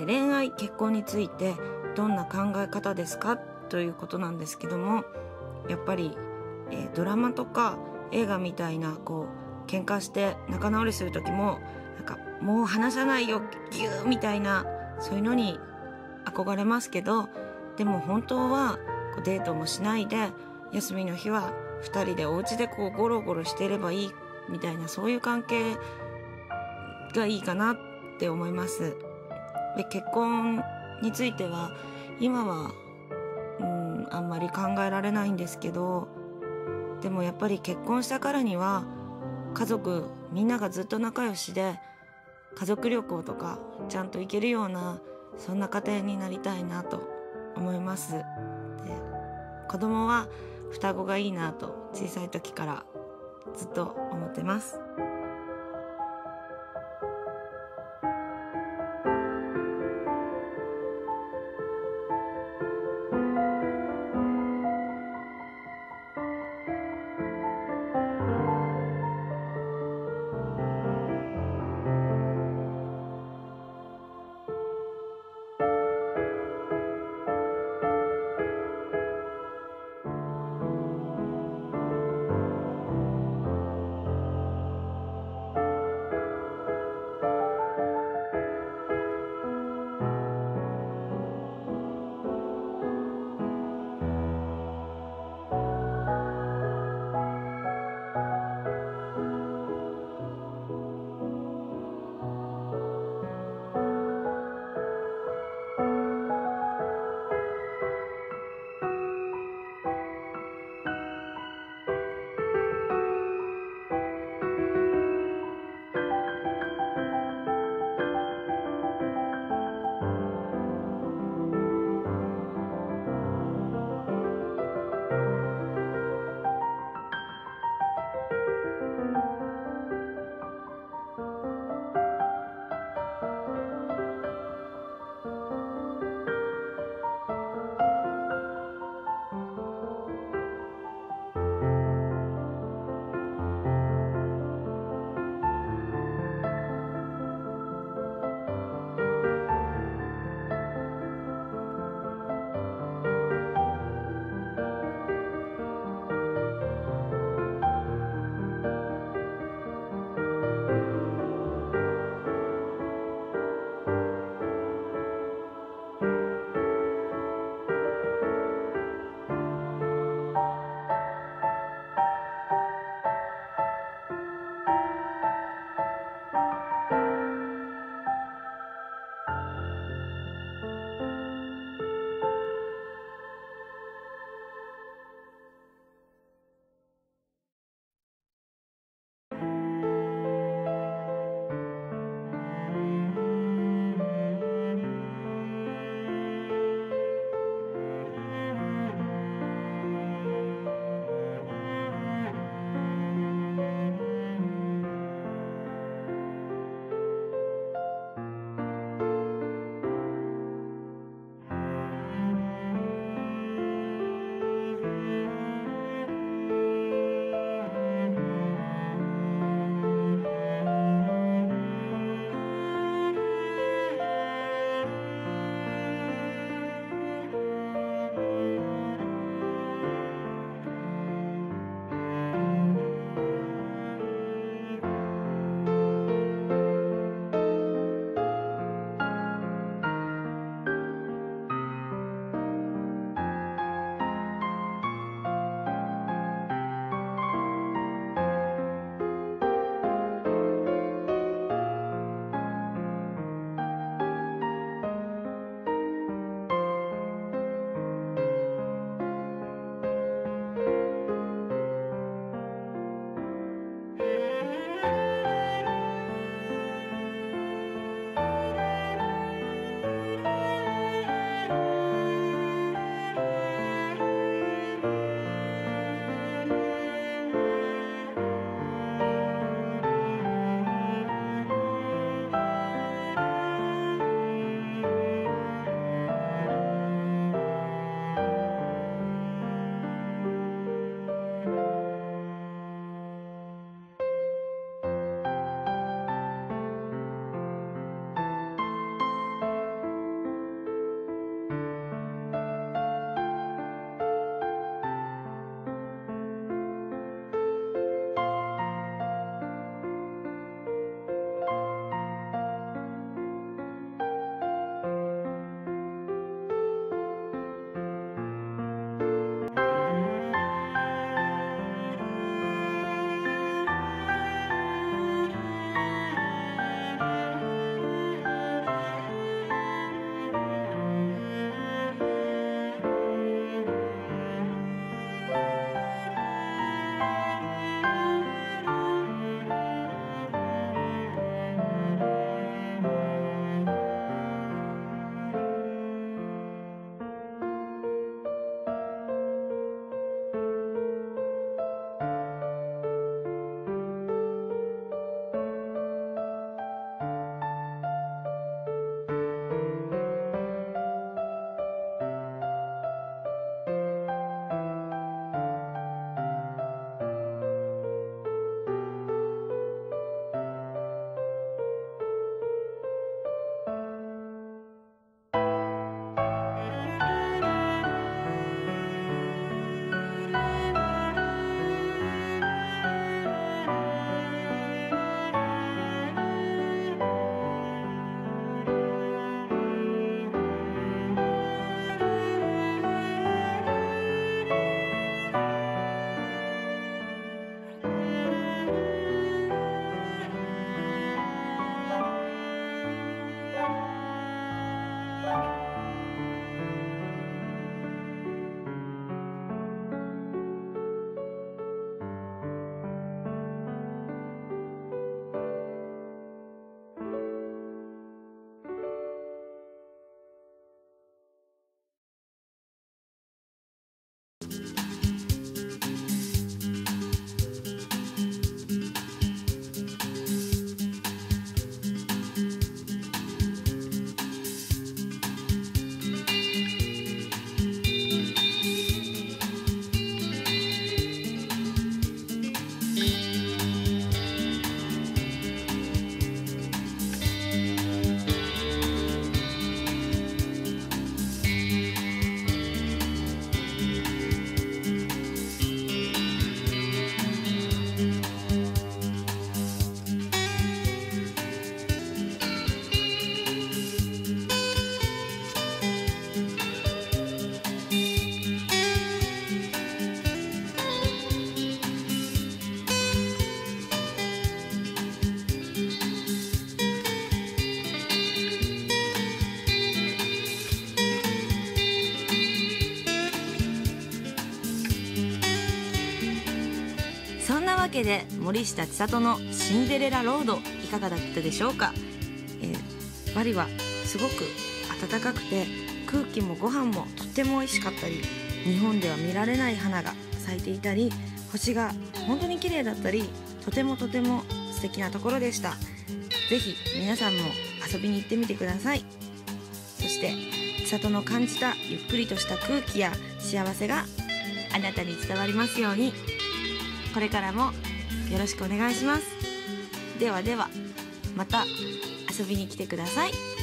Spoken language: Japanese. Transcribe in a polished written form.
恋愛結婚についてどんな考え方ですかということなんですけども、やっぱり、ドラマとか映画みたいな喧嘩して仲直りする時もなんかもう話さないよギューみたいな、そういうのに憧れますけど、でも本当はデートもしないで休みの日は2人でお家でゴロゴロしてればいいみたいな、そういう関係がいいかなって思います。で、結婚については今はあんまり考えられないんですけど、でもやっぱり結婚したからには家族みんながずっと仲良しで家族旅行とかちゃんと行けるような、そんな家庭になりたいなと思います。で、子供は双子がいいなと小さい時からずっと思ってます。 わけで森下千里のシンデレラロードいかがだったでしょうか。バリはすごく暖かくて空気もご飯もとっても美味しかったり、日本では見られない花が咲いていたり、星が本当に綺麗だったり、とても素敵なところでした。ぜひ皆さんも遊びに行ってみてください。そして千里の感じたゆっくりとした空気や幸せがあなたに伝わりますように。これからもよろしくお願いします。ではではまた遊びに来てください。